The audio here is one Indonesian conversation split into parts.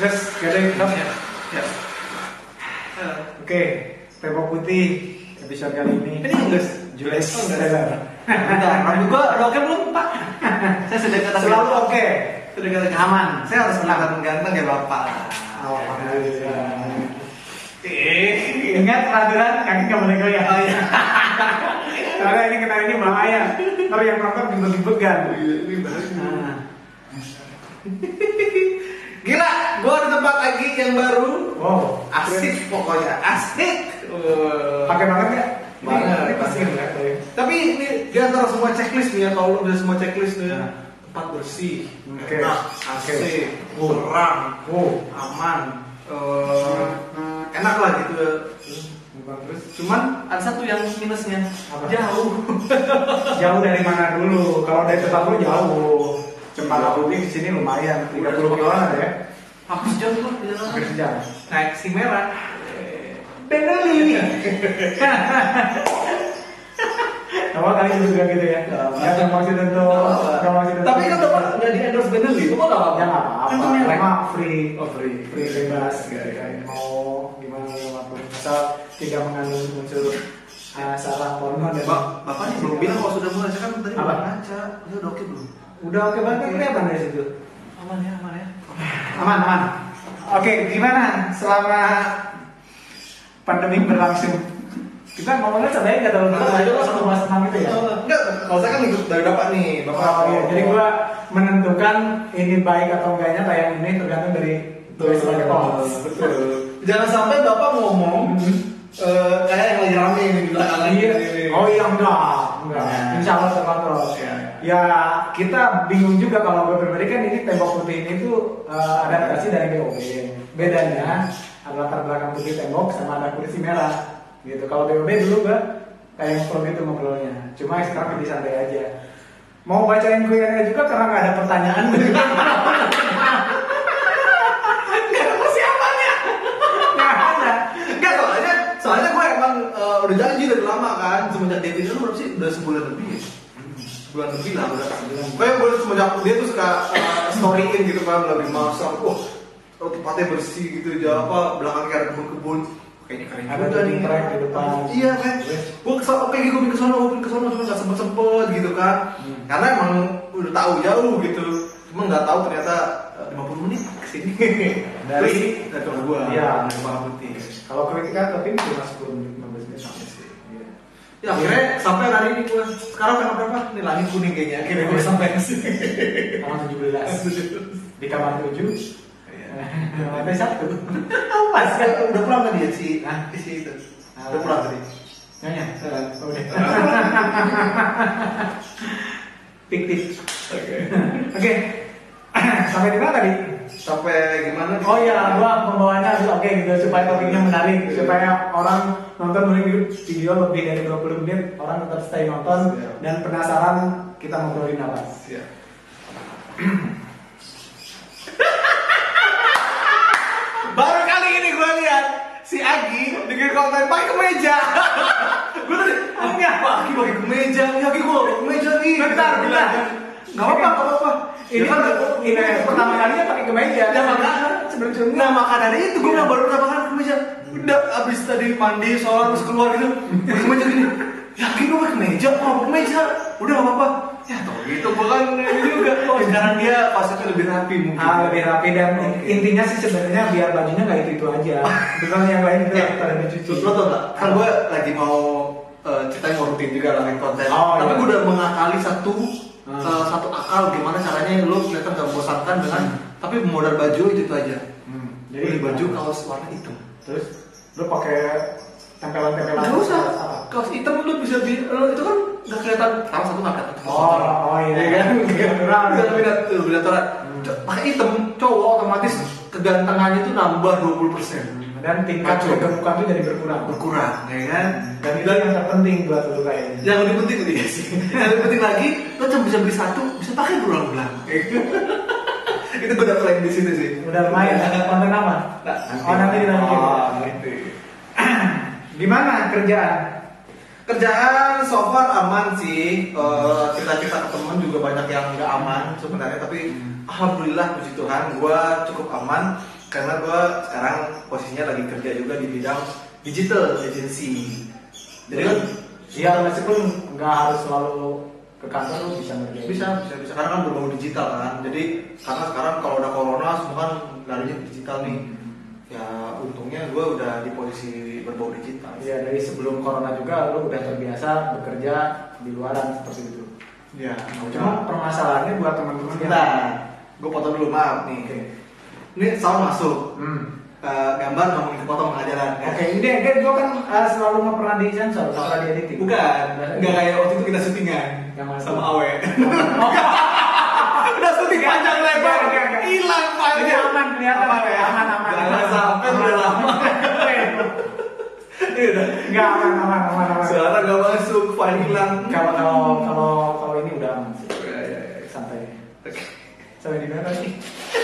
Terus gak ada yang top? Ya. Oke, Tembok Putih episode kali ini. Ini Inggris. Jules Bentar, rambut gua udah oke belum Pak? Saya sudah kata selalu oke. Sudah kata Aman. Saya harus kelihatan ganteng ya Bapak. Ingat peraturan kaki nggak boleh goyang. Oh iya. Karena ini bahaya. Ntar yang nonton dibeg-began. Nah. Gila, gua ada tempat lagi yang baru. Wow, Asik pokoknya, asik. Pakai banget ya? Banget. Ini pasti enggak ya. Tapi ini di antara semua checklist nih ya, kalau udah semua checklist nih, tempat bersih, Oke. enak, asik, terang, aman, enak lah gitu. Terus Cuman ada satu yang minusnya, apa? jauh. Jauh dari mana dulu? Kalau dari tempat lu jauh. Cempaka Putih di sini lumayan, 30 kiloan ada ya. Hampir sejam tuh di jalan. Hampir sejam. Naik si merah. Benelli. Kamu kali ini juga gitu ya? Ya promosi tentu. Tapi kan tempat nggak di endorse Benelli, itu nggak apa-apa. Ya nggak apa-apa. Karena free, free. free bebas. Mau gimana apapun. Asal tidak mengandung unsur saraf porno dan. Bapak nih belum bilang kalau sudah mulai, saya kan tadi Apa? udah ngaca. Ini udah oke belum? Udah oke banget kelihatan dari situ. Aman ya. Aman. Oke, gimana selama pandemi berlangsung? Kita ngomongnya sebenarnya nggak terlalu bahas tentang itu ya. Enggak, kalau saya kan ikut dari Bapak nih. Iya. Jadi gua menentukan ini baik atau enggaknya tayang ini tergantung dari sebagai host. Betul. Jangan sampai Bapak ngomong kayak yang lagi rame ini di belakang lagi. Oh iya enggak. Insya Allah terkontrol. Ya kita bingung juga kalau gue pribadi kan ini Tembok Putih ini tuh adaptasi dari BOB. Bedanya ada latar belakang putih tembok sama ada kursi merah gitu. Kalau BOB dulu gue kayak ngobrol gitu ngobrolnya. Cuma sekarang lebih santai aja. Mau bacain Q&A juga karena nggak ada pertanyaan. Nggak ada persiapannya. Nggak ada. Enggak, soalnya gue emang udah janji dari lama kan. Semenjak dating itu berapa sih? Udah sebulan lebih ya? Sebulan lebih lah udah. Kayak gue semenjak dia tuh suka storyin gitu kan, lagi masak. Tempatnya bersih gitu, apa belakangnya ada kebun-kebun. Kayaknya keren Ada juga nih. track di depan. Iya kan. Gue kesana, oke gue ke sono cuma nggak sempet gitu kan. Karena emang udah tahu jauh gitu. Cuma nggak tahu ternyata 50 menit kesini. Dari ke gua. Iya. Tembok Putih. Kalau kritika ke tim cuma 10 menit 15 menit sampai sih. Iya. Ya akhirnya sampai hari ini gue. Sekarang tanggal berapa? Ini langit kuning kayaknya. Akhirnya gue sampai ke sini. Tanggal 17 di kamar 7. Lantai 1. Pas kan udah pulang kan dia si itu. Udah pulang tadi. Nyonya. Udah. Fiktif. Oke. Sampai di mana tadi? Sampai gimana? Oh iya, gua pembawanya oke gitu supaya topiknya menarik, supaya orang nonton video lebih dari 20 menit, orang tetap stay nonton dan penasaran kita ngobrolin apa. Iya. Baru kali ini gue lihat si Agi bikin konten pakai kemeja. Gue tadi, enggak, Pak Agi pakai kemeja, Agi gue pakai kemeja nih. Bentar. Nggak apa-apa. Ini kan ini pertama kalinya pakai kemeja. Ya makanya sebelum nah maka dari itu gue nggak baru pertama kali kemeja. Udah abis tadi mandi, sholat terus keluar gitu, pakai kemeja gini. Yakin gue pakai kemeja, mau kemeja, udah nggak apa-apa. Ya tau gitu, gue kan ini juga. Oh sekarang dia pasnya lebih rapi mungkin. Lebih rapi dan intinya sih sebenarnya biar bajunya nggak itu aja. Bukan yang lain itu pada dicuci. Terus lo tau gak? Kan gue lagi mau ceritanya mau rutin juga lah konten. Tapi gue udah mengakali satu akal gimana caranya lo kelihatan gak membosankan dengan tapi modal baju itu aja. Jadi baju kaos warna hitam. Terus lo pakai tempelan-tempelan. Gak usah. Kaos hitam lo bisa itu kan gak kelihatan. Kaos satu gak kelihatan. Oh iya kan. Kelihatan. Pakai hitam cowok otomatis kegantengannya itu nambah 20%. Dan tingkat kegemukan itu jadi berkurang, ya kan? Dan itu yang terpenting buat lo kayaknya. Yang lebih penting itu ya sih. Yang lebih penting lagi, lo cuma bisa beli satu, bisa pakai berulang-ulang. Itu gue udah plan di situ sih. Udah lumayan. Konten apa? Nanti dilanjutin. Nanti. Gimana kerjaan? Kerjaan so far aman sih. Kita ke teman juga banyak yang nggak aman sebenarnya, tapi alhamdulillah puji Tuhan, gue cukup aman. Karena gue sekarang posisinya lagi kerja juga di bidang digital agency. Jadi kan Iya, meskipun nggak harus selalu ke kantor lu bisa ngerjain. bisa karena kan berbau digital kan. Jadi karena sekarang kalau udah corona semua kan larinya ke digital nih. Ya untungnya gue udah di posisi berbau digital. Iya, dari sebelum corona juga lu udah terbiasa bekerja di luaran seperti itu. Ya, Cuma permasalahannya buat teman-teman yang gue potong dulu, maaf nih. Oke. Ini sound masuk. Gambar ngomongin kepotong pengajaran. Oke, ini gue kan selalu nggak pernah di sensor, nggak pernah di editing. Bukan, nggak kayak waktu itu kita syutingan Yang mana? sama Awe. Udah syuting panjang lebar, Enggak. hilang filenya. Ini aman, kelihatan. Aman ya? Aman. Jangan sampai udah lama. Iya udah. Enggak, aman. Suara nggak masuk, file hilang. Kalau ini udah aman sih. Ya. Santai. Sampai di mana sih?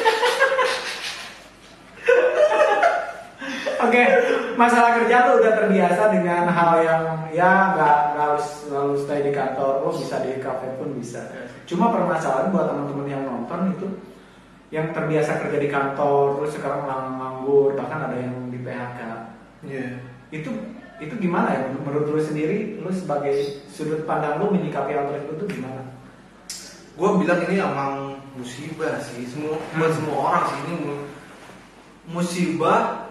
Oke, masalah kerja tuh udah terbiasa dengan hal yang ya nggak harus selalu stay di kantor, lo bisa di kafe pun bisa. Cuma permasalahan buat teman-teman yang nonton itu, yang terbiasa kerja di kantor, terus sekarang nganggur, bahkan ada yang di PHK. Iya. Itu gimana ya menurut lo sendiri? Lo sebagai sudut pandang lo menyikapi hal tersebut tuh gimana? Gue bilang ini emang musibah sih, buat semua orang sih ini musibah.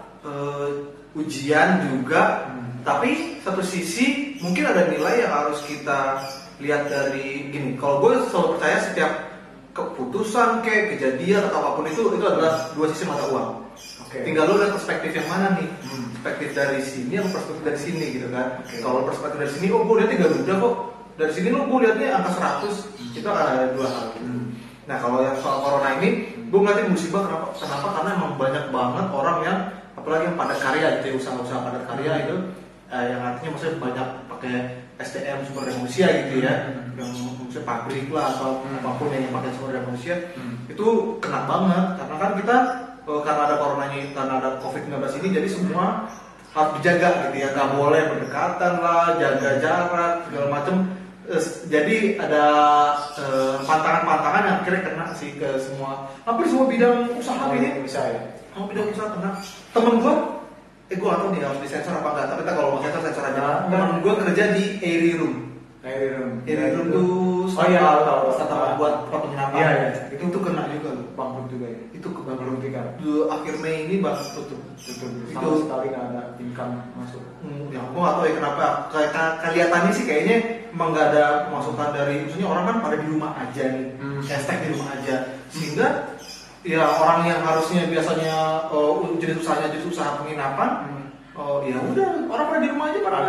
Ujian juga, tapi satu sisi mungkin ada nilai yang harus kita lihat dari gini. Kalau gue selalu percaya setiap keputusan kejadian atau apapun itu adalah dua sisi mata uang. Tinggal lo lihat perspektif yang mana nih, perspektif dari sini atau perspektif dari sini gitu kan. Kalau perspektif dari sini, gue lihatnya Garuda kok. Dari sini gue lihatnya angka 100, itu akan ada dua hal. Nah kalau yang soal corona ini, gue ngeliatin musibah kenapa? Karena emang banyak banget orang yang apalagi yang padat karya gitu ya, usaha-usaha padat karya itu yang artinya maksudnya banyak pakai SDM sumber daya manusia gitu ya, yang maksudnya pabrik lah atau apapun yang pakai sumber daya manusia itu kena banget karena kan kita karena ada coronanya, karena ada COVID-19 ini jadi semua harus dijaga gitu ya, nggak boleh berdekatan lah, jaga jarak segala macam. Jadi ada pantangan-pantangan yang akhirnya kena sih ke hampir semua bidang usaha ini. Bisa ya. Kamu bidang usaha kena. Temen gue, gue gak tau nih harus disensor apa enggak, tapi kalau mau sensor aja. Temen gue kerja di Airy Room. Airy Room tuh startup buat penginapan. Iya. Itu tuh kena juga loh. Bangkrut juga ya. Itu kebangkrut juga. Akhir Mei ini baru tutup. Sama sekali nggak ada income masuk. Ya gue gak tau ya kenapa. Kelihatannya sih kayaknya emang gak ada masukan dari, maksudnya orang kan pada di rumah aja nih, hashtag di rumah aja, sehingga ya orang yang harusnya biasanya jenis usaha penginapan, ya udah orang pada di rumah aja pada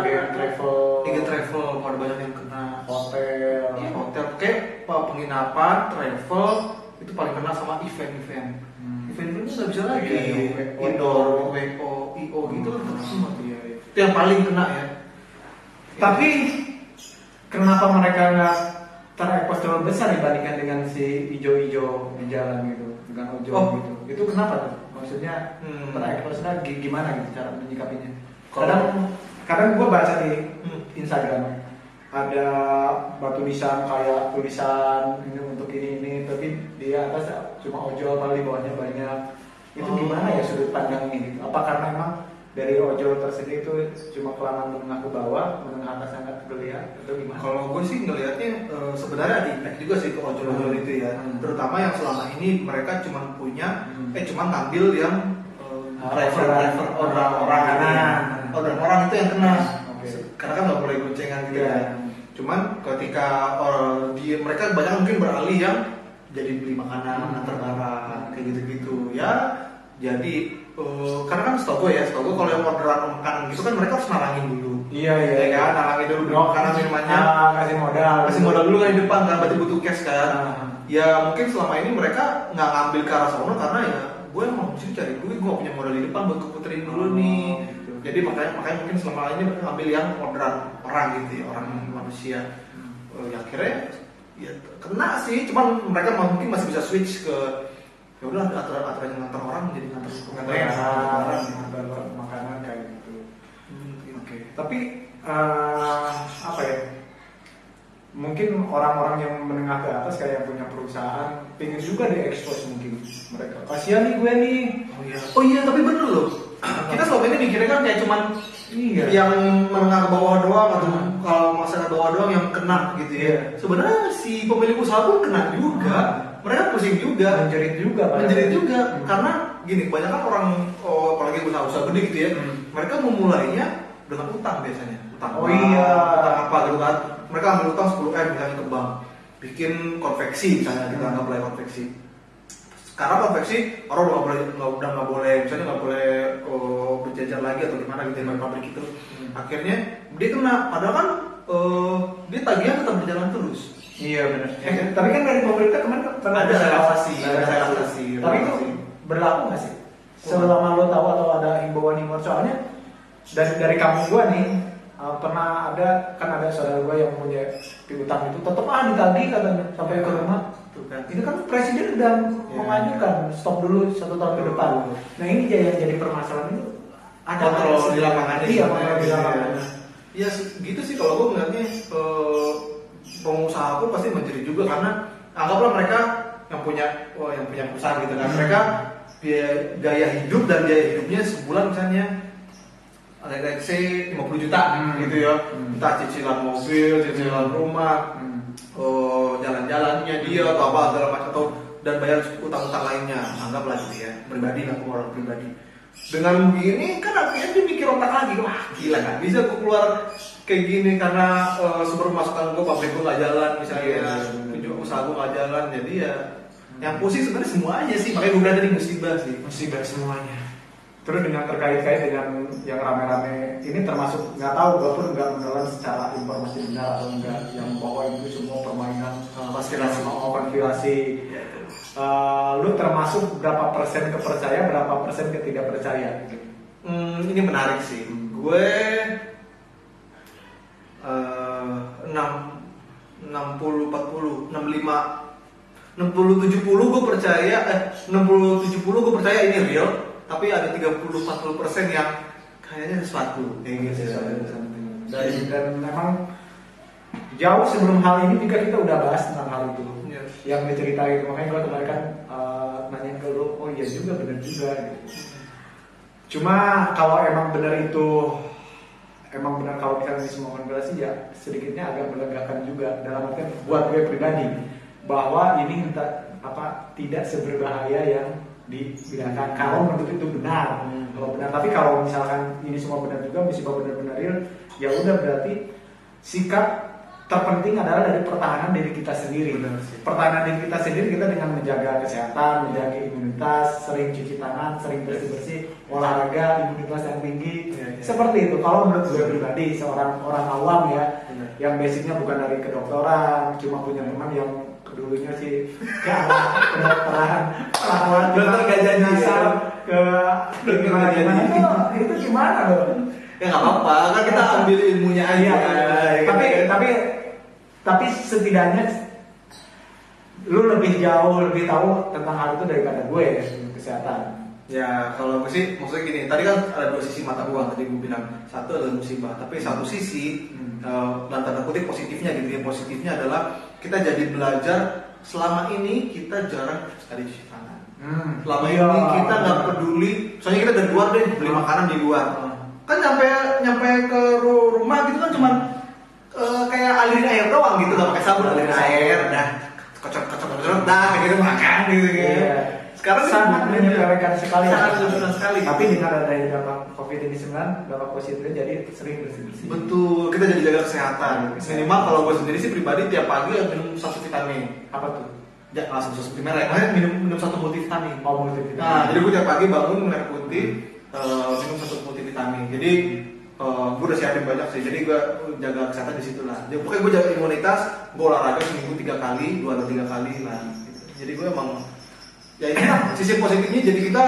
travel, pada banyak yang kena hotel, kayak penginapan, travel itu paling kena sama event-event itu nggak bisa lagi, indoor, WO, IO gitu semua itu yang paling kena ya. Tapi kenapa mereka nggak terekspos terlalu besar dibandingkan dengan si ijo-ijo di jalan gitu, dengan ojol gitu? Itu kenapa tuh? Maksudnya tereksposnya gimana gitu cara menyikapinya? Kadang gue baca di Instagram ada batu nisan kayak tulisan ini untuk ini, tapi dia atas cuma ojol, paling di bawahnya banyak. Itu gimana ya sudut pandangnya gitu? Apa karena emang dari ojol tersendiri itu cuma kelangan menengah ke bawah, menengah atas sangat terlihat atau gimana? Kalau gue sih ngelihatnya sebenarnya ada impact juga sih ke ojol-ojol itu ya, terutama yang selama ini mereka cuma punya, cuma ngambil yang driver orang itu yang kena, karena kan nggak boleh goncengan gitu ya. Cuman ketika mereka banyak mungkin beralih yang jadi beli makanan, antar barang kayak gitu-gitu ya. Jadi karena kan setahu gue kalau yang orderan makanan gitu kan mereka harus nalangin dulu. Iya. Ya, nalangin dulu makanan minumannya. Kasih modal dulu kan di depan kan, berarti butuh cash kan. Ya mungkin selama ini mereka nggak ngambil ke arah sono karena ya gue emang mesti cari duit, gue punya modal di depan buat kuputerin dulu nih. Gitu. Jadi makanya mungkin selama ini mereka ngambil yang orderan orang gitu ya, orang manusia. Ya akhirnya ya kena sih, cuman mereka mungkin masih bisa switch ke ya udah aturan yang ngantar orang jadi ngantar makanan kayak gitu. Tapi apa ya, mungkin orang-orang yang menengah ke atas kayak yang punya perusahaan pengen juga diekspos mungkin mereka. Kasihan nih gue nih. Oh iya, tapi bener loh. Kita selama ini mikirnya kan kayak cuman yang menengah ke bawah doang atau kalau masyarakat bawah doang yang kena gitu ya. Sebenarnya si pemilik usaha pun kena juga. Mereka pusing juga, menjerit juga. Karena gini, kebanyakan orang apalagi usaha-usaha gede gitu ya, mereka memulainya dengan utang biasanya. Utang apa gitu kan. Mereka ambil utang 10M misalnya ke bank, bikin konveksi misalnya, kita anggap mulai konveksi. Sekarang konveksi orang udah nggak boleh misalnya nggak boleh berjajar lagi atau gimana gitu di pabrik itu. Akhirnya dia kena, padahal kan dia tagihan tetap berjalan terus. Iya benar. Tapi kan dari pemerintah kemarin ada relaksasi. Tapi itu berlaku nggak sih? Selama lo tahu atau ada himbauan soalnya dari kampung gua nih pernah ada saudara gua yang punya piutang itu tetap ditagih katanya sampai ke rumah. Itu kan presiden udah mengajukan stop dulu 1 tahun ke depan. Nah ini yang jadi permasalahan itu ada kontrol di lapangan. Iya, kontrol di lapangan. Ya gitu sih kalau gua ngeliatnya pengusaha pun pasti menjerit juga karena anggaplah mereka yang punya perusahaan gitu kan. Mereka gaya hidup dan biaya hidupnya sebulan misalnya let's say 50 juta gitu ya. Entah cicilan mobil, cicilan rumah, jalan-jalannya dia atau apa segala macam atau dan bayar utang-utang lainnya. Anggaplah gitu ya, pribadi aku orang pribadi. Dengan begini kan akhirnya dia mikir otak lagi, wah gila kan bisa gue keluar kayak gini karena sumber pemasukan gue, pabrik gue nggak jalan misalnya, usaha gue nggak jalan, jadi ya yang pusing sebenarnya semuanya sih, makanya gue bilang tadi musibah semuanya. Terus dengan terkait dengan yang rame-rame ini termasuk nggak tahu, gue pun nggak menelan secara informasi benar atau enggak yang bahwa itu semua permainan konspirasi. Lu termasuk berapa persen kepercaya, berapa persen ketidak percaya? Ini menarik sih. Gue 60 40 65 60 70 gue percaya 60 70 gue percaya ini real, tapi ada 30-40% yang kayaknya sesuatu kayak gitu. Dan memang jauh sebelum hal ini juga kita udah bahas tentang hal itu yang diceritain, makanya gue kemarin kan nanyain ke lu, oh iya juga benar juga gitu. Cuma kalau emang benar itu kalau misalnya semua konspirasi ya sedikitnya agak melegakan juga dalam artian buat gue pribadi bahwa ini tidak seberbahaya yang dibilangkan kalau menurut itu benar. Kalau benar, tapi kalau misalkan ini semua benar juga, musibah benar-benar real, ya udah berarti sikap terpenting adalah dari pertahanan diri kita sendiri. Pertahanan diri kita sendiri kita dengan menjaga kesehatan, menjaga imunitas, sering cuci tangan, sering bersih-bersih, olahraga, imunitas yang tinggi. Seperti itu. Kalau menurut gue pribadi, seorang orang awam ya, yang basicnya bukan dari kedokteran, cuma punya teman yang dulunya sih ke arah kedokteran, perawat, dokter gak jadi ke gimana itu gimana dong? Ya nggak apa-apa, kan kita ambil ilmunya aja. Tapi setidaknya lu lebih tahu tentang hal itu daripada gue ya, kesehatan. Ya kalau gue sih maksudnya gini, tadi kan ada 2 sisi mata uang tadi gue bilang, satu adalah musibah, tapi satu sisi dan tanda kutip positifnya gitu ya, positifnya adalah kita jadi belajar selama ini kita jarang sekali cuci tangan. Selama ini kita nggak peduli, soalnya kita dari luar deh beli makanan di luar. Kan nyampe ke rumah gitu kan cuman kayak alirin air doang gitu, nggak pakai sabun, alirin air dah kocok dah gitu makan gitu. Sekarang sangat menyepelekan sekali. Tapi dengan adanya dampak COVID-19, dampak positifnya jadi sering bersih-bersih. Betul, kita jadi jaga kesehatan. Minimal kalau gue sendiri sih pribadi tiap pagi minum 1 vitamin. Apa tuh? Ya langsung susu merek. Minum 1 multivitamin. Oh, multivitamin. Nah, jadi gue tiap pagi bangun minum air putih, minum 1 multivitamin. Jadi gue udah siapin banyak sih. Jadi gue jaga kesehatan di situ lah. Jadi pokoknya gue jaga imunitas, gue olahraga seminggu 3 kali, 2 atau 3 kali lah. Gitu. Jadi gue emang ya ini sisi positifnya, jadi kita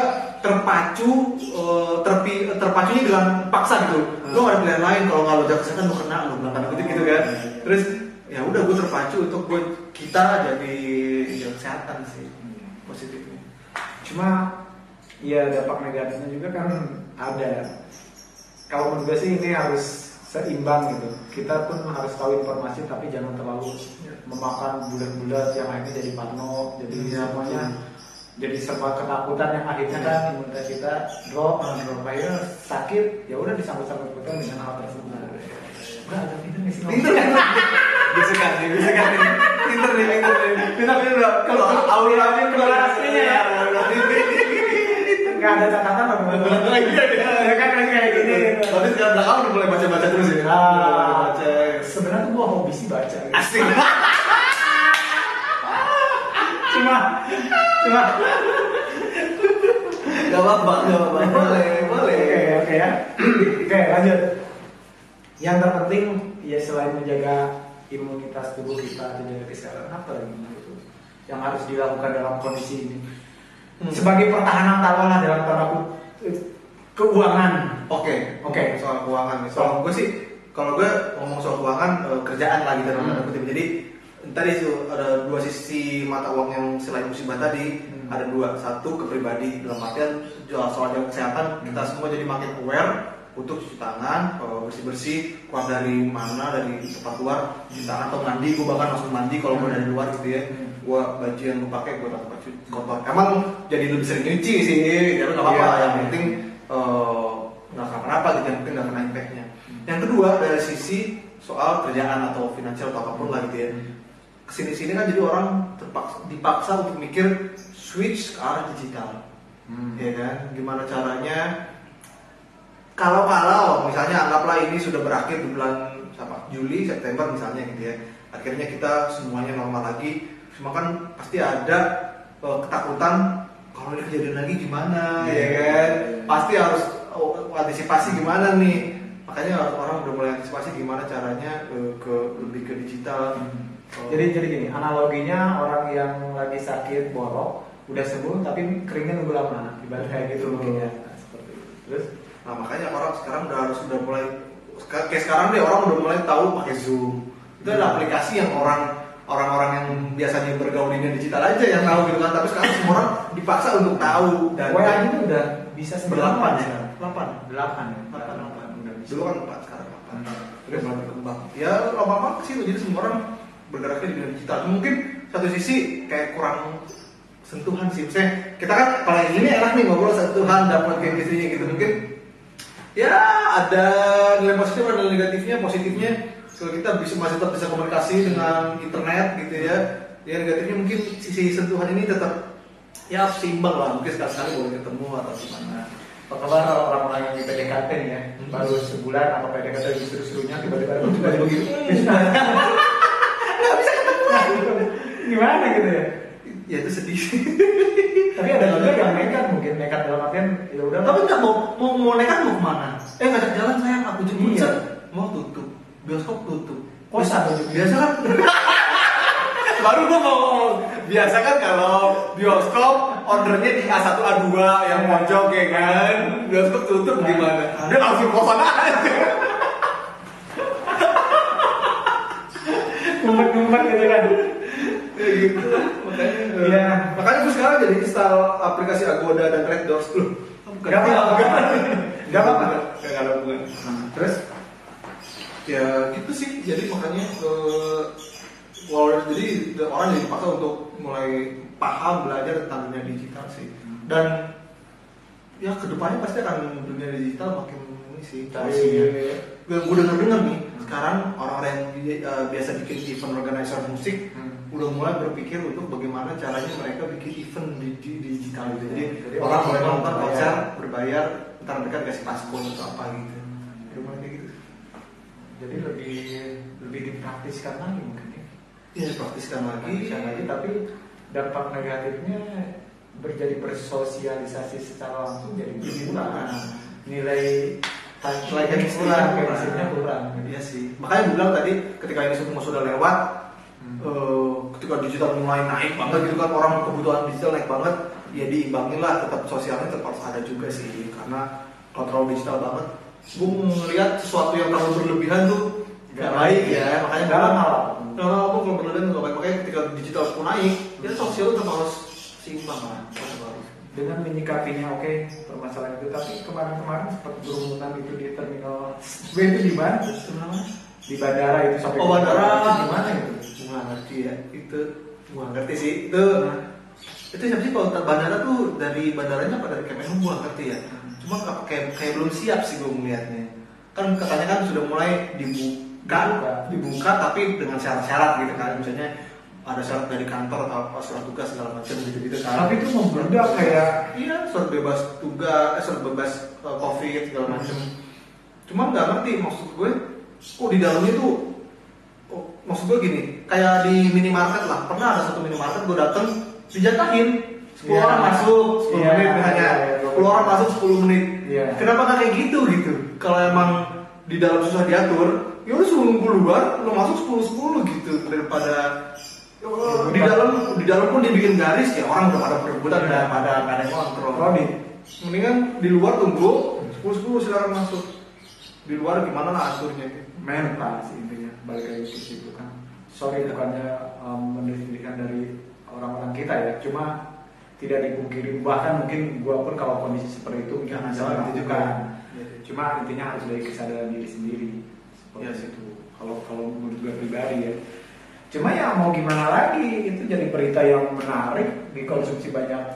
terpacunya dengan paksa gitu. Lo gak ada pilihan lain, kalau nggak lo jaga kesehatan lo kena, lo bilang kutip gitu kan. Terus ya udah gue terpacu untuk kita jadi jaga kesehatan sih positifnya. Cuma ya dampak negatifnya juga kan ada. Kalau menurut gue sih ini harus seimbang gitu. Kita pun harus tahu informasi tapi jangan terlalu memakan bulat-bulat yang akhirnya jadi parno, jadi semuanya jadi serba ketakutan yang akhirnya kan imunitas kita drop akhirnya sakit, ya udah disambut-sambut betul dengan hal tersebut. Udah ada pinter nih sih. Bisa kan nih. Pinter nih. Kalau auranya keluar aslinya ya. Nggak ada catatan apa gimana? Iya kan kayak gini. Tapi sekarang belakang udah mulai baca-baca terus ya. Baca. Sebenarnya gua hobi sih baca. Asik. Cuma Gak apa-apa. Boleh. Oke ya. Oke, lanjut. Yang terpenting ya selain menjaga imunitas tubuh kita dan jaga kesehatan apa lagi itu yang harus dilakukan dalam kondisi ini sebagai pertahanan taruhlah dalam tanda keuangan. Oke. Soal keuangan nih. Kalau gue ngomong soal keuangan kerjaan lagi dalam tanda kutip. Jadi tadi itu ada dua sisi mata uang yang selain musibah tadi. Ada dua, satu ke pribadi dalam artian soal jaga kesehatan kita semua jadi makin aware untuk cuci tangan, bersih-bersih, keluar dari mana, dari tempat luar, cuci tangan atau mandi, gue bahkan langsung mandi kalau gue dari luar gitu ya. Gue baju yang gue pakai gue tak pakai kotor. Emang jadi lebih sering nyuci sih, ya nggak apa-apa. Yang penting nggak kenapa gitu, yang penting nggak kena impactnya. Yang kedua dari sisi soal kerjaan atau finansial atau apapun lah gitu ya. Kesini-sini kan jadi orang dipaksa untuk mikir switch ke arah digital, ya kan? Gimana caranya? Kalau misalnya anggaplah ini sudah berakhir di bulan Juli, September misalnya gitu ya. Akhirnya kita semuanya normal lagi. Cuma kan pasti ada ketakutan kalau ini kejadian lagi gimana, ya kan? Pasti harus antisipasi gimana nih. Makanya orang udah mulai antisipasi gimana caranya lebih ke digital. Jadi gini, analoginya orang yang lagi sakit borok udah sembuh tapi keringnya nunggu lama, ibarat kayak gitu mungkin ya. Seperti itu. Terus nah makanya orang sekarang udah mulai kayak sekarang deh orang udah mulai tahu pakai Zoom. Itu ada aplikasi yang orang-orang yang biasanya bergaul di dunia digital aja yang tahu gitu kan, tapi sekarang semua orang dipaksa untuk tahu. Dan WA itu udah bisa 8 ya. 8 udah bisa. Dulu kan 4, sekarang 8. Terus mulai berkembang. Ya lama-lama ke situ jadi semua orang bergeraknya di dunia digital. Mungkin satu sisi kayak kurang sentuhan sih. Misalnya kita kan kalau yang ini enak nih ngobrol sentuhan dapat chemistry-nya gitu. Mungkin ya ada nilai positif ada nilai negatifnya. Positifnya kalau kita masih tetap bisa komunikasi dengan internet gitu ya. Ya negatifnya mungkin sisi sentuhan ini tetap ya seimbang lah. Mungkin sekali-sekali boleh ketemu atau gimana. Apa kabar orang-orang yang di PDKT nih ya? Baru sebulan apa PDKT lagi seru-serunya tiba-tiba begitu. Nggak bisa ketemu. Gimana gitu ya? Ya itu sedih. Tapi ada juga yang nekat dalam artian ya udah. Tapi nggak mau nekat mau kemana? Ngajak jalan sayang aku jemput. Iya. Mau tutup, bioskop tutup. Kosan Biasa kan? Baru gua mau ngomong. Biasa kan kalau bioskop ordernya di A1 A2 yang pojok ya kan. Bioskop tutup gimana? Dia langsung kosan aja. Ngumpet gitu kan. Gitu. Makanya gue sekarang jadi install aplikasi Agoda dan Red Doors loh. Gak apa-apa. Terus ya gitu sih. Jadi makanya jadi orang jadi dipaksa untuk mulai paham belajar tentang dunia digital sih. Dan ya kedepannya pasti akan dunia digital makin ini sih. Gue dengar nih sekarang orang-orang yang biasa bikin event organizer musik udah mulai berpikir untuk bagaimana caranya mereka bikin event di digital gitu. Jadi orang mulai nonton konser berbayar, ntar mereka dikasih paspor atau apa gitu. Mulai kayak gitu. Jadi lebih dipraktiskan lagi mungkin ya. Iya, dipraktiskan lagi, tapi dampak negatifnya bersosialisasi secara langsung jadi berkurang. Nilai chemistry-nya kurang. Iya sih. Makanya gue bilang tadi ketika ini semua sudah lewat, ketika digital mulai naik banget gitu kan, orang kebutuhan digital naik banget, ya diimbangin lah, tetap sosialnya tetap harus ada juga sih. Karena kalau terlalu digital banget, gue melihat sesuatu yang terlalu berlebihan tuh gak baik ya. Makanya dalam hal kalau berlebihan gak baik. Makanya ketika digital pun naik, ya sosial tetap harus seimbang lah. dengan menyikapinya oke permasalahan itu. Tapi kemarin sempat berumutan itu di terminal B itu di mana? Di bandara itu sampai bandara gimana itu? Nggak ngerti ya, itu nggak ngerti sih itu siapa sih kalau bandara tuh dari bandaranya apa dari Kemenhub gua nggak ngerti ya. Cuma kayak belum siap sih gue melihatnya. Kan katanya kan sudah mulai dibuka tapi dengan syarat-syarat gitu kan, misalnya ada syarat dari kantor atau surat tugas segala macam gitu kan. Tapi itu membludak kayak surat bebas tugas, surat bebas COVID segala macam. Cuma nggak ngerti maksud gue, di dalamnya tuh, maksud gue gini, kayak di minimarket lah. Pernah ada satu minimarket gue dateng dijatahin 10 orang masuk 10 menit hanya 10 orang masuk 10 menit. Kenapa nggak kayak gitu? Kalau emang di dalam susah diatur, ya udah suruh nunggu luar, lo masuk 10 gitu daripada di dalam pun dibikin garis ya orang udah pada perebutan dan pada nggak ada yang kontrol. Mendingan di luar tunggu 10 silakan masuk. Di luar gimana lah aturnya? mental sih intinya, balik lagi ke situ kan. Sorry bukannya mendefinisikan dari orang-orang kita ya, cuma tidak dipungkiri, bahkan mungkin gua pun kalau kondisi seperti itu ya, bisa melakukan. Cuma intinya harus dari kesadaran diri sendiri seperti itu. Kalau menurut gue pribadi ya. Cuma ya mau gimana lagi, itu jadi berita yang menarik, dikonsumsi banyak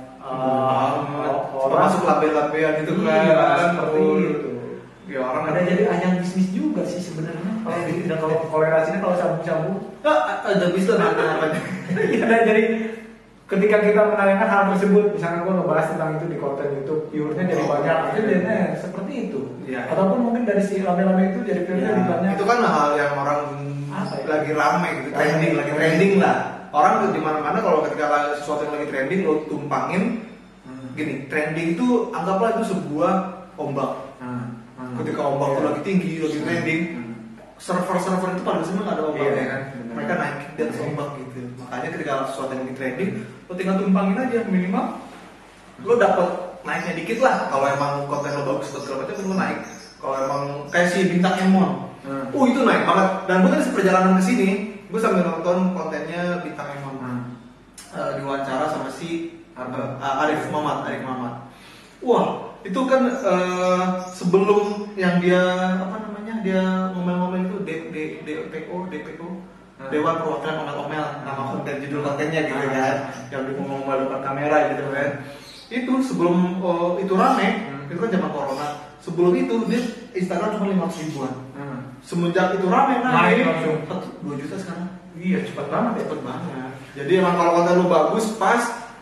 orang, masuk label-labelan itu kan seperti itu. Ya orang ada jadi ajang bisnis juga sih sebenarnya. Kalau kolerasinya kalau sabu-sabu, ada bisnis apa? Ya jadi ketika kita menanyakan hal tersebut, misalnya gue ngebahas tentang itu di konten YouTube, viewersnya jadi banyak, itu jadinya seperti itu. Ataupun mungkin dari si rame-rame itu jadi viewersnya banyak. Itu kan hal yang orang lagi rame gitu, lagi trending lah. Orang di mana-mana kalau ketika sesuatu yang lagi trending lo tumpangin, gini, trending itu anggaplah itu sebuah ombak. Ketika ombak itu lagi tinggi, lagi trending, server-server itu pada seneng ada ombaknya kan. Mereka naik dan ombak gitu. Makanya ketika sesuatu yang lagi trending, lo tinggal tumpangin aja, minimal lo dapet naiknya dikit lah. Kalau emang konten lo bagus atau segala macam, lo naik. Kalau emang kayak si Bintang Emon, itu naik banget. Dan gue tadi perjalanan ke sini, gue sambil nonton kontennya Bintang Emon, diwawancara sama si Arif Muhammad. Wah, itu kan sebelum yang dia dia ngomel-ngomel itu DPO Dewan Perwakilan Omel-Omel, nama konten judul kontennya gitu kan, yang dia ngomel depan kamera gitu kan. Itu sebelum itu rame, itu kan zaman corona. Sebelum itu dia Instagram cuma 500 ribuan. Semenjak itu rame naik langsung 2 juta sekarang. Iya cepat banget ya. Cepat banget. Jadi emang kalau konten lu bagus pas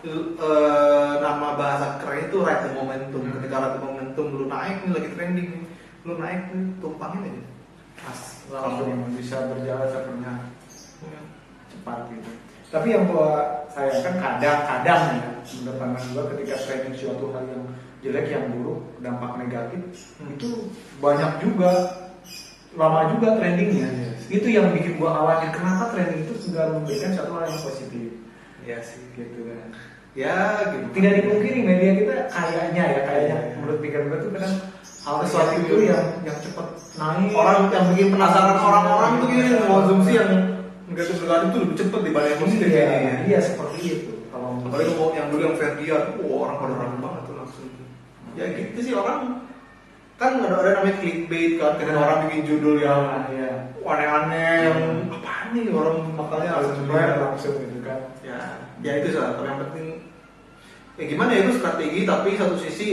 nama bahasa keren itu right the momentum. Ketika right the momentum lu naik nih lagi trending nih, lu naik nih tumpangin aja. Pas langsung bisa berjalan sepenuhnya cepat gitu. Tapi yang gua sayangkan kadang-kadang ya, menurut pandangan gua ketika trending suatu hal yang jelek, yang buruk, dampak negatif, itu banyak juga, lama juga trendingnya. Itu yang bikin gua khawatir, kenapa trending itu sudah memberikan suatu hal yang positif. Ya sih, gitu kan. Ya, gitu. Tidak dipungkiri media kita kayaknya menurut pikiran gua tuh kadang hal sesuatu itu yang cepat naik. Orang yang bikin penasaran orang-orang itu gini, konsumsi yang negatif itu lebih cepat dibanding yang positif. Iya seperti itu. Kalau apalagi mau yang dulu yang Ferdian, orang pada rame banget tuh langsung. Ya gitu sih orang kan ada namanya clickbait kan, ketika orang bikin judul yang aneh-aneh, yang apaan nih orang makanya langsung gitu kan. Ya itu salah. Tapi yang penting ya gimana ya, itu strategi, tapi satu sisi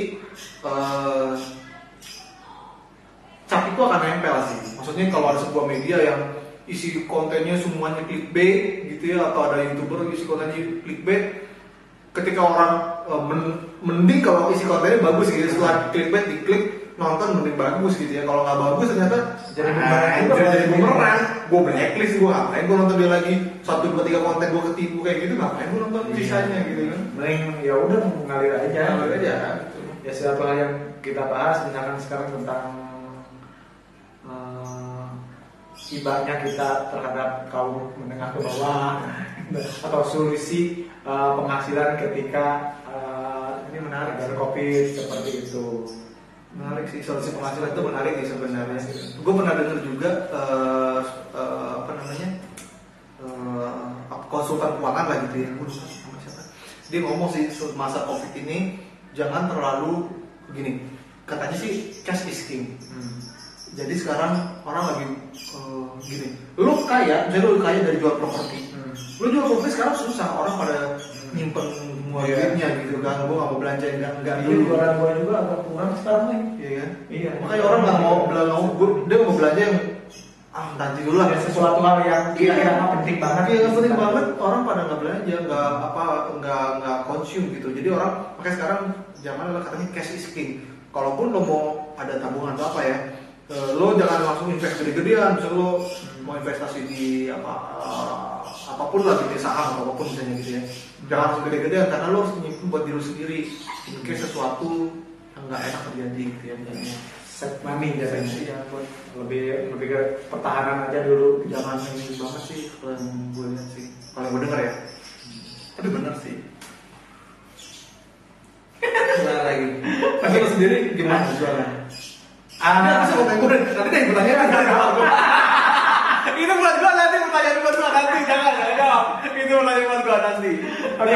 cap itu akan nempel sih. Maksudnya kalau ada sebuah media yang isi kontennya semuanya clickbait gitu ya, atau ada YouTuber isi kontennya clickbait, ketika orang mending kalau isi kontennya bagus gitu, setelah clickbait diklik nonton mending bagus gitu ya. Kalau nggak bagus ternyata jadi bumerang. Gue blacklist, gue ngapain gue nonton dia lagi 1, 2, 3 konten gue ketipu kayak gitu, ngapain gue nonton sisanya gitu kan. Mending ya udah mengalir aja gitu. Ya suatu hal yang kita bahas misalkan sekarang tentang ibanya kita terhadap kaum menengah ke bawah atau solusi penghasilan ketika ini menarik dari COVID seperti itu. Menarik sih, solusi penghasilan itu menarik sih sebenarnya. Gue pernah dengar juga konsultan keuangan lah gitu ya, gue lupa sama siapa. Dia ngomong sih masa COVID ini jangan terlalu gini. Katanya sih cash is king. Jadi sekarang orang lagi gini. Lu kaya, jadi lu kaya dari jual properti. Lu jual properti sekarang susah, orang pada nyimpen semua duitnya gitu kan. Gua nggak mau belanja enggak Iya, jualan gua juga agak kurang sekarang nih. Iya kan? Iya. Makanya orang nggak mau dia mau belanja yang nanti dulu lah. Ya, sesuatu hal yang kira-kira nggak penting banget. Iya nggak penting banget. Orang pada nggak belanja, nggak consume gitu. Jadi orang makanya sekarang zaman adalah katanya cash is king. Kalaupun lo mau ada tabungan atau apa ya, lo jangan langsung invest gede-gedean. Misalnya lo mau investasi di apapun lah, gitu saham atau apapun misalnya gitu ya. Jangan langsung gede-gedean karena lo harus nyimpen buat diri lo sendiri. Mungkin sesuatu yang nggak enak terjadi gitu ya. Set money biasanya. Iya, buat lebih ke pertahanan aja dulu. Jangan ini banget sih kalau yang gue lihat sih. Kalau gue denger ya. Tapi benar sih. Nah lagi. Tapi lo sendiri gimana jualan? Nanti ada yang bertanya kan? Itu buat gua nanti, pertanyaan buat gua nanti, jangan jawab. Itu pertanyaan buat gua nanti. Oke,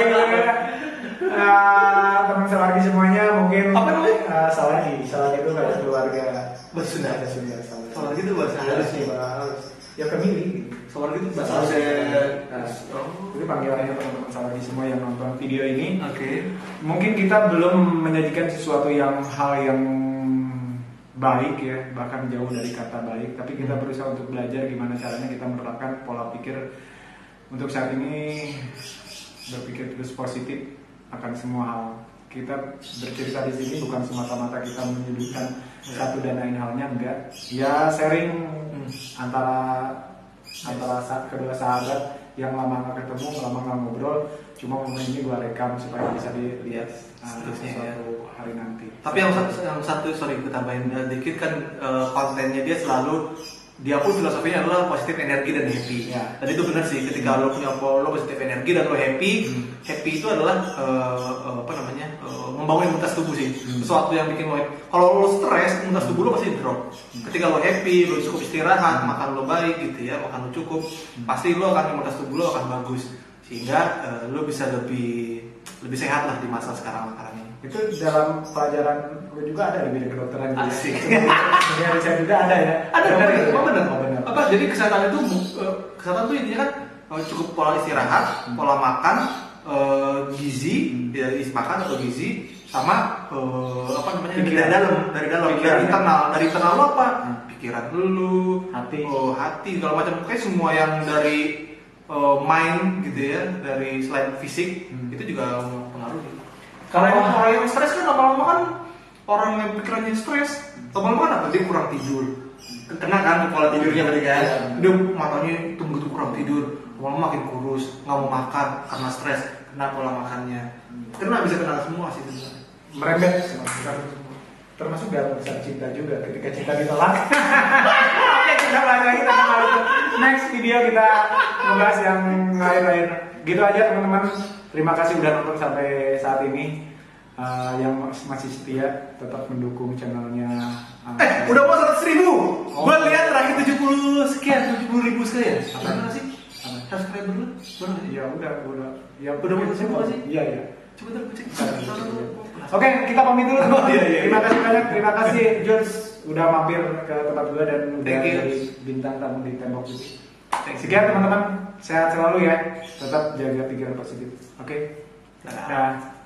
teman Sawargi semuanya mungkin apa namanya? Sawargi itu kayak keluarga. Bahasa Sunda. Sawargi itu bahasa harus sih, harus. Ya kemili. Sawargi itu bahasa Harus. Sunda. Itu panggilannya teman-teman Sawargi semua yang nonton video ini. Oke. Mungkin kita belum menyajikan sesuatu hal yang baik ya, bahkan jauh dari kata baik, tapi kita berusaha untuk belajar gimana caranya kita menerapkan pola pikir untuk saat ini, berpikir terus positif akan semua hal. Kita bercerita di sini bukan semata-mata kita menyudutkan satu dan lain halnya, enggak. Ya sharing antara kedua sahabat yang lama nggak ketemu, lama nggak ngobrol. Cuma momen ini gua rekam supaya bisa dilihat suatu hari nanti. Tapi yang satu sorry gue tambahin dikit kan, kontennya dia selalu, dia pun filosofinya adalah positif energi dan happy. Ya. Dan itu benar sih, ketika lo punya lo positif energi dan lo happy, happy itu adalah membangun imunitas tubuh sih. Sesuatu yang bikin lo happy. Kalau lo stres, imunitas tubuh lo pasti drop. Ketika lo happy, lo cukup istirahat, makan lo baik gitu ya, makan lo cukup, pasti lo akan imunitas tubuh lo akan bagus. Sehingga lo bisa lebih sehat lah di masa sekarang ini. Itu dalam pelajaran gue juga ada di bidang kedokteran. Asik. Dunia riset juga ada ya. Ada benar. Benar. Apa? Jadi kesehatan itu intinya kan cukup pola istirahat, pola makan, gizi, dari makan atau gizi, sama dari dalam dari internal lo apa? Pikiran dulu, hati, kalau macam kayak semua yang dari mind gitu ya, dari selain fisik itu juga mempengaruhi. Kalau orang yang stres kan lama-lama kan, orang yang pikirannya stres lama-lama kan apa? Dia kurang tidur, kena kan pola tidurnya tadi kan, dia matanya begitu kurang tidur, lama-lama makin kurus, nggak mau makan karena stres, kena pola makannya, bisa kena semua sih sebenarnya. Merembet termasuk dalam urusan cinta juga, ketika cinta ditolak. Oke, kita bahas lagi tentang itu. Next video kita membahas yang lain-lain. Gitu aja teman-teman. Terima kasih udah nonton sampai saat ini. Yang masih setia tetap mendukung channelnya. Udah mau 100.000. Gue lihat terakhir 70 sekian, 70.000 sekian. Apa sih? Subscriber lu? Ya udah. Ya udah mau 100.000 sih? Iya. Coba ntar gue cek. Oke, kita pamit dulu. Iya. Terima kasih banyak. Terima kasih Jules udah mampir ke tempat gue dan udah jadi bintang tamu di Tembok Putih. Sekian teman-teman, sehat selalu ya. Tetap jaga pikiran positif. Oke. Dah.